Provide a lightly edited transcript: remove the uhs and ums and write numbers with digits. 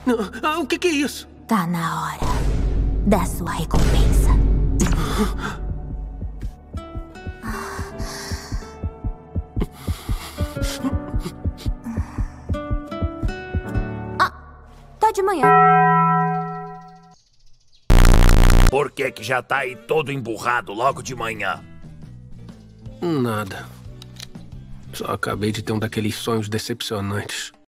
O que é isso? Tá na hora da sua recompensa. Tá de manhã. Por que já tá aí todo emburrado logo de manhã? Nada. Só acabei de ter um daqueles sonhos decepcionantes.